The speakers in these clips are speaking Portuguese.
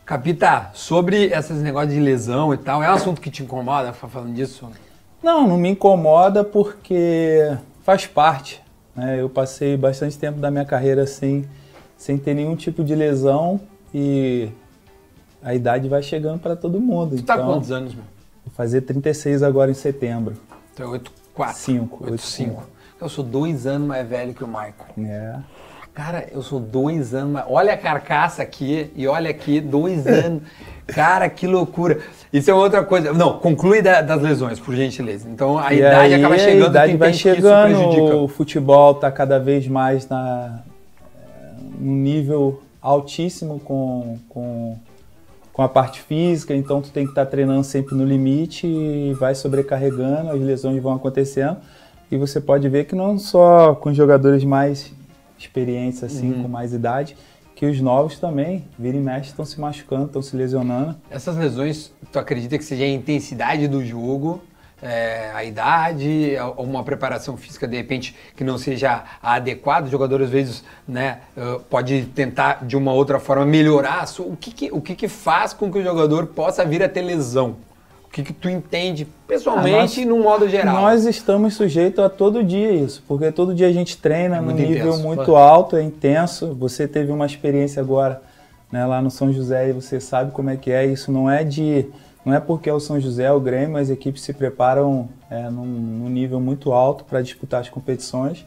Capita, sobre esses negócios de lesão e tal, é um assunto que te incomoda, falando disso? Não, não me incomoda porque faz parte, né? Eu passei bastante tempo da minha carreira sem ter nenhum tipo de lesão e a idade vai chegando para todo mundo. Tu tá com quantos anos, meu? Vou fazer 36 agora em setembro. Então é 8'4". 5. 8'5". Eu sou 2 anos mais velho que o Michael. É. Cara, eu sou 2 anos mais... Olha a carcaça aqui e olha aqui, 2 anos. Cara, que loucura. Isso é outra coisa. Não, conclui das lesões, por gentileza. Então a idade acaba chegando. A idade vai chegando, o futebol está cada vez mais num nível altíssimo com a parte física, então tu tem que estar treinando sempre no limite e vai sobrecarregando, as lesões vão acontecendo. E você pode ver que não só com jogadores mais experientes, assim, com mais idade, que os novos também, vira e mexe, estão se machucando, estão se lesionando. Essas lesões, tu acredita que seja a intensidade do jogo, a idade, uma preparação física, de repente, que não seja a adequada? O jogador, às vezes, né, pode tentar, de uma outra forma, melhorar. O que faz com que o jogador possa vir a ter lesão? O que tu entende, pessoalmente, no modo geral? Nós estamos sujeitos a todo dia isso, porque todo dia a gente treina num nível muito alto, é intenso. Você teve uma experiência agora, né, lá no São José e você sabe como é que é. Isso não é porque é o São José, o Grêmio, as equipes se preparam num nível muito alto para disputar as competições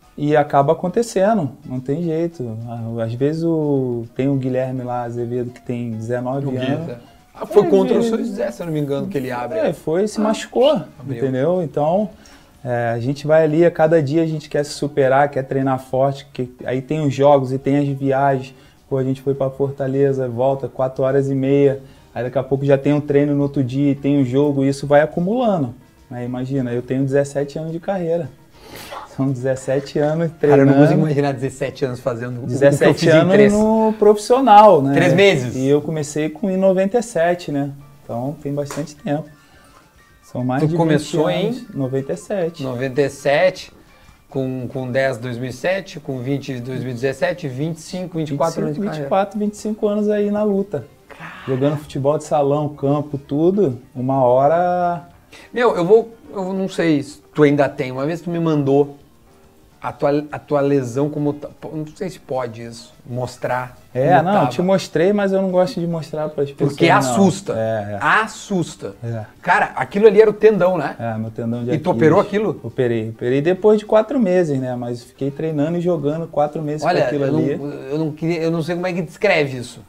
e acaba acontecendo, não tem jeito. Às vezes tem o Guilherme lá, Azevedo, que tem 19 anos. Foi contra o São José, se eu não me engano, que ele abre. Se machucou, entendeu? Então, a gente vai ali, a cada dia a gente quer se superar, quer treinar forte, aí tem os jogos e tem as viagens. Pô, a gente foi para Fortaleza, volta 4h30, aí daqui a pouco já tem um treino no outro dia, tem um jogo, e isso vai acumulando. Aí, imagina, eu tenho 17 anos de carreira. São 17 anos treinando. Cara, eu não consigo imaginar 17 anos fazendo 17 anos no profissional, né? 3 meses. E eu comecei com em 97, né? Então tem bastante tempo. São mais de 20 começou anos. em 97. 97, com 10 2007, com 20 2017, 25, 24 anos de carreira. 24, 25 anos aí na luta. Jogando futebol de salão, campo, tudo. Uma hora... Meu, eu não sei se tu ainda tem. Uma vez tu me mandou a tua lesão como... Não sei se pode isso, mostrar. Não, te mostrei, mas eu não gosto de mostrar para as pessoas. Porque assusta. Assusta. Cara, aquilo ali era o tendão, né? Meu tendão de Aquiles. E tu operou aquilo? Operei depois de 4 meses, né? Mas fiquei treinando e jogando 4 meses com aquilo ali. Eu não sei como é que descreve isso.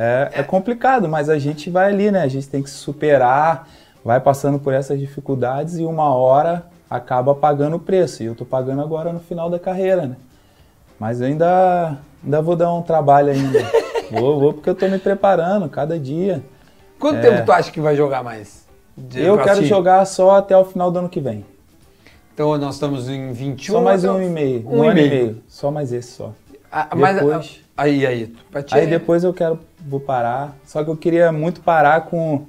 É complicado, mas a gente vai ali, né? A gente tem que se superar, vai passando por essas dificuldades e uma hora acaba pagando o preço. E eu tô pagando agora no final da carreira, né? Mas eu ainda vou dar um trabalho ainda. vou porque eu tô me preparando cada dia. Quanto tempo tu acha que vai jogar mais? Eu quero jogar só até o final do ano que vem. Então nós estamos em 21. Só mais um ano e meio. Um ano e meio. Só mais esse só. Depois, aí depois vou parar. Só que eu queria muito parar com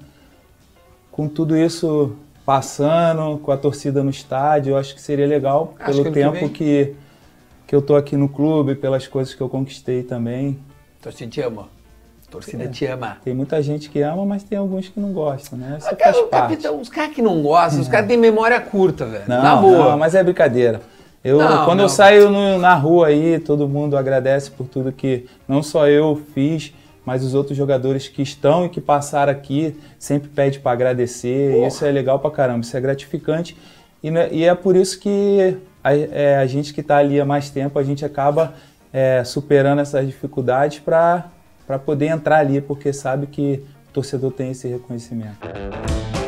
tudo isso passando, com a torcida no estádio. Eu acho que seria legal pelo tempo que eu tô aqui no clube, pelas coisas que eu conquistei também. A torcida te ama. A torcida te ama. Tem muita gente que ama, mas tem alguns que não gostam, né? Isso faz parte. Capitão, os caras que não gostam, os caras têm memória curta, velho. Na boa. Não, mas é brincadeira. Quando eu saio na rua aí, todo mundo agradece por tudo que não só eu fiz, mas os outros jogadores que estão e que passaram aqui sempre pedem para agradecer. E isso é legal pra caramba, isso é gratificante. E é por isso que a gente que está ali há mais tempo, a gente acaba superando essas dificuldades para poder entrar ali, porque sabe que o torcedor tem esse reconhecimento.